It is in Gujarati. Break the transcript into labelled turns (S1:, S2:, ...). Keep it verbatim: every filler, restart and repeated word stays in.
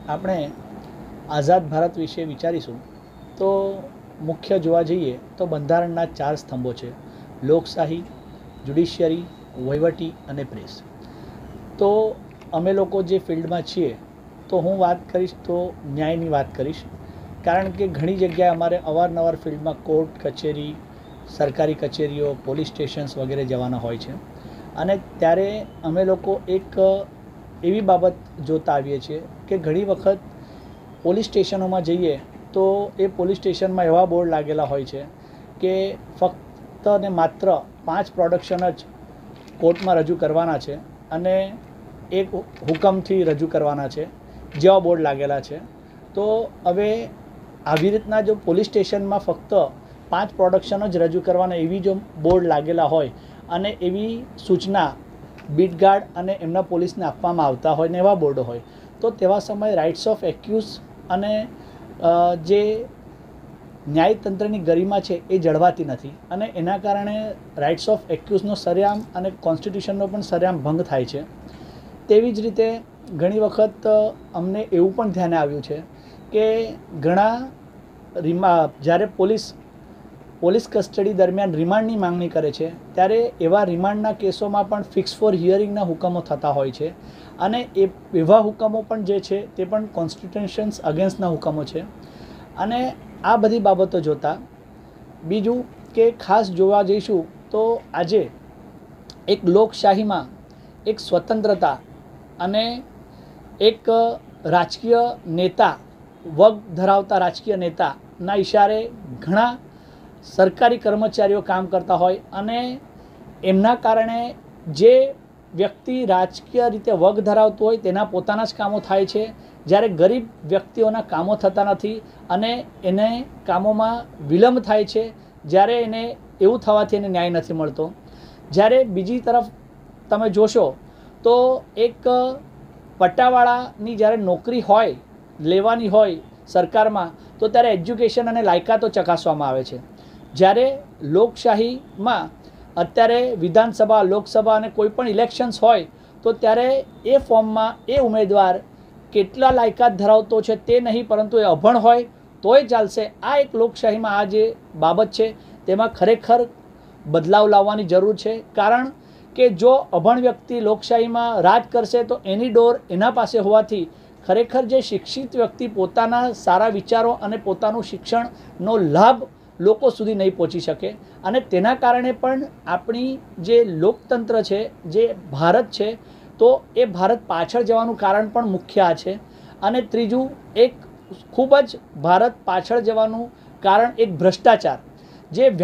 S1: આપણે આઝાદ ભારત વિશે વિચારીશું તો મુખ્ય જોવા જઈએ તો બંધારણના ચાર સ્તંભો છે: લોકશાહી, જ્યુડિશિયરી, વહીવટી અને પ્રેસ. તો અમે લોકો જે ફિલ્ડમાં છીએ તો હું વાત કરીશ તો ન્યાયની વાત કરીશ, કારણ કે ઘણી જગ્યાએ અમારે અવારનવાર ફિલ્ડમાં કોર્ટ કચેરી, સરકારી કચેરીઓ, પોલીસ સ્ટેશન્સ વગેરે જવાના હોય છે. અને ત્યારે અમે લોકો એક એવી બાબત જોતા આવીએ છીએ કે ઘણી વખત પોલીસ સ્ટેશનોમાં જઈએ તો એ પોલીસ સ્ટેશનમાં એવા બોર્ડ લાગેલા હોય છે કે ફક્ત ને માત્ર પાંચ પ્રોડક્શન જ કોર્ટમાં રજૂ કરવાના છે અને એક હુકમથી રજૂ કરવાના છે, જેવા બોર્ડ લાગેલા છે. તો હવે આવી રીતના જો પોલીસ સ્ટેશનમાં ફક્ત પાંચ પ્રોડક્શન જ રજૂ કરવાના એવી જો બોર્ડ લાગેલા હોય અને એવી સૂચના બીટગાર્ડ અને એમના પોલીસને આપવામાં આવતા હોય ને એવા બોર્ડો હોય, તો તેવા સમયે રાઇટ્સ ઓફ એક્યુઝ અને જે ન્યાયતંત્રની ગરિમા છે એ જળવાતી નથી અને એના કારણે રાઇટ્સ ઓફ એક્યુઝનો સરેઆમ અને કોન્સ્ટિટ્યુશનનો પણ સરેઆમ ભંગ થાય છે. તેવી જ રીતે ઘણી વખત અમને એવું પણ ધ્યાને આવ્યું છે કે ઘણા રિમા જ્યારે પોલીસ પોલીસ કસ્ટડી દરમિયાન રિમાન્ડની માંગણી કરે છે ત્યારે એવા રિમાન્ડના કેસોમાં પણ ફિક્સ ફોર હિયરિંગના હુકમો થતા હોય છે અને એ એવા હુકમો પણ જે છે તે પણ કોન્સ્ટિટ્યુશન્સ અગેન્સ્ટના હુકમો છે. અને આ બધી બાબતો જોતાં બીજું કે ખાસ જોવા જઈશું તો આજે એક લોકશાહીમાં એક સ્વતંત્રતા અને એક રાજકીય નેતા, વગ ધરાવતા રાજકીય નેતાના ઇશારે ઘણા સરકારી કર્મચારીઓ કામ કરતા હોય અને એમના કારણે જે વ્યક્તિ રાજકીય રીતે વગ ધરાવતો હોય તેના પોતાના જ કામો થાય છે, જ્યારે ગરીબ વ્યક્તિઓના કામો થતા નથી અને એને કામોમાં વિલંબ થાય છે, જ્યારે એને એવું થવાથી એને ન્યાય નથી મળતો. જ્યારે બીજી તરફ તમે જોશો તો એક પટ્ટાવાળાની જ્યારે નોકરી હોય લેવાની હોય સરકારમાં તો ત્યારે એજ્યુકેશન અને લાયકાતો ચકાસવામાં આવે છે. જ્યારે લોકશાહીમાં અત્યારે વિધાનસભા, લોકસભા અને કોઈ પણ ઇલેક્શન્સ હોય તો ત્યારે એ ફોર્મમાં એ ઉમેદવાર કેટલા લાયકાત ધરાવતો છે તે નહીં, પરંતુ એ અભણ હોય તોય ચાલશે. આ એક લોકશાહીમાં આ જે બાબત છે તેમાં ખરેખર બદલાવ લાવવાની જરૂર છે, કારણ કે જો અભણ વ્યક્તિ લોકશાહીમાં રાજ કરશે તો એની ડોર એના પાસે હોવાથી ખરેખર જે શિક્ષિત વ્યક્તિ પોતાના સારા વિચારો અને પોતાનું શિક્ષણનો લાભ લોકો સુધી નહીં પહોંચી શકે અને તેના કારણે પણ આપણી જે લોકતંત્ર છે, જે ભારત છે, તો એ ભારત પાછળ જવાનું કારણ પણ મુખ્ય આ છે. અને ત્રીજું એક ખૂબ જ ભારત પાછળ જવાનું કારણ એક ભ્રષ્ટાચાર, જે